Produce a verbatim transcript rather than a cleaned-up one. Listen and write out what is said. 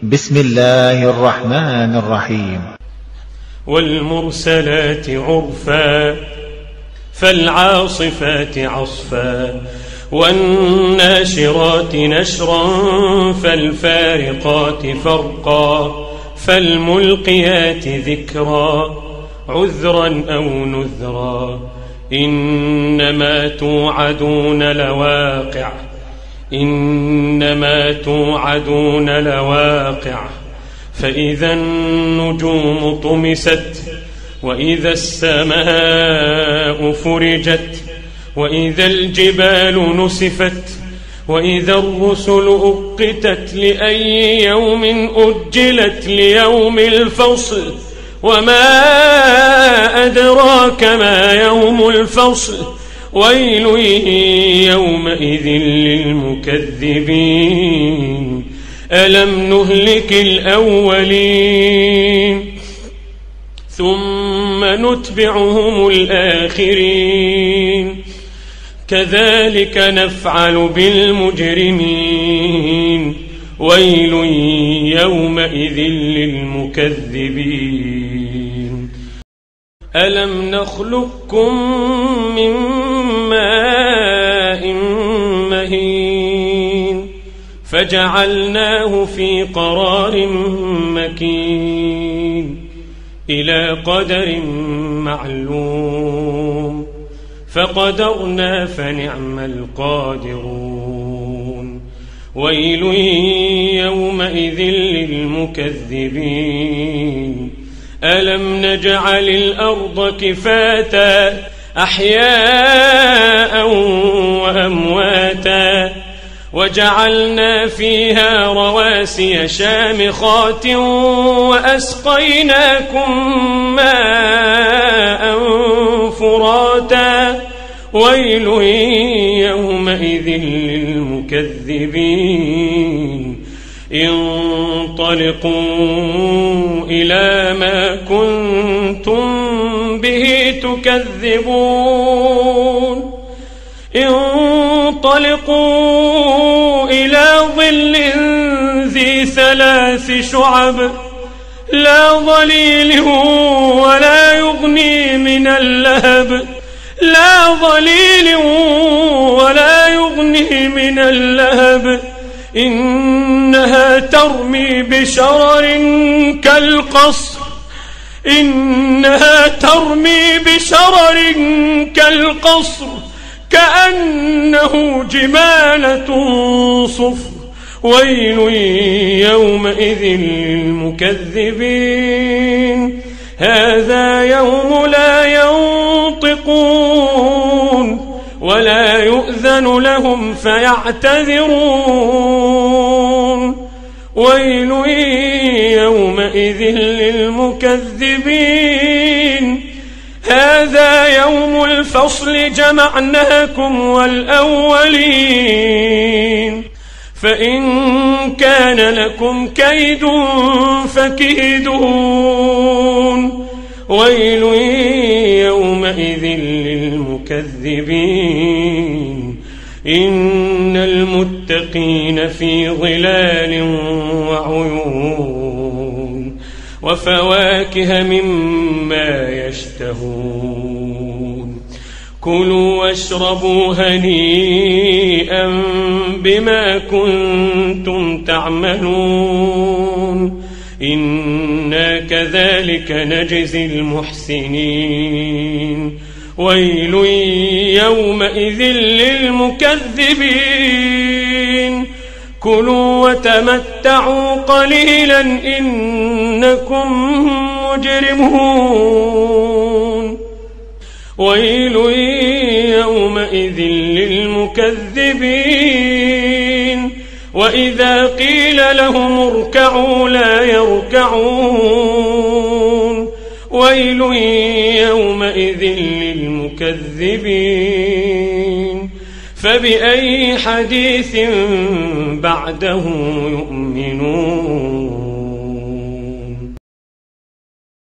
بسم الله الرحمن الرحيم. والمرسلات عرفا فالعاصفات عصفا والناشرات نشرا فالفارقات فرقا فالملقيات ذكرا عذرا أو نذرا إنما توعدون لواقع إنما توعدون لواقع فإذا النجوم طمست وإذا السماء فرجت وإذا الجبال نسفت وإذا الرسل أقتت لأي يوم أجلت ليوم الفصل وما أدراك ما يوم الفصل ويل يومئذ للمكذبين ألم نهلك الأولين ثم نتبعهم الآخرين كذلك نفعل بالمجرمين ويل يومئذ للمكذبين ألم نخلقكم من ماء مهين فجعلناه في قرار مكين إلى قدر معلوم فقدرنا فنعم القادرون ويل يومئذ للمكذبين ألم نجعل الأرض كفاتا أحياء وأمواتا وجعلنا فيها رواسي شامخات وأسقيناكم ماء فراتا ويل يومئذ للمكذبين انطلقوا إلى ما كنتم به تكذبون انطلقوا إلى ظل ذي ثلاث شعب لا ظليل ولا يغني من اللهب لا ظليل ولا يغني من اللهب إنها ترمي بشرر كالقصر إنها ترمي بشرر كالقصر كأنه جمالة صفر ويل يومئذ للمكذبين هذا يوم لا ينطقون ولا يؤذن لهم فيعتذرون ويل يومئذ للمكذبين هذا يوم الفصل جمعناكم والأولين فإن كان لكم كيد فكيدون ويل يومئذ للمكذبين إن المتقين في ظلال وعيون وفواكه مما يشتهون كلوا واشربوا هنيئا بما كنتم تعملون إنا كذلك نجزي المحسنين ويل يومئذ للمكذبين كلوا وتمتعوا قليلا إنكم مجرمون ويل يومئذ للمكذبين وإذا قيل لهم اركعوا لا يركعون ويل يومئذ للمكذبين فبأي حديث بعده يؤمنون.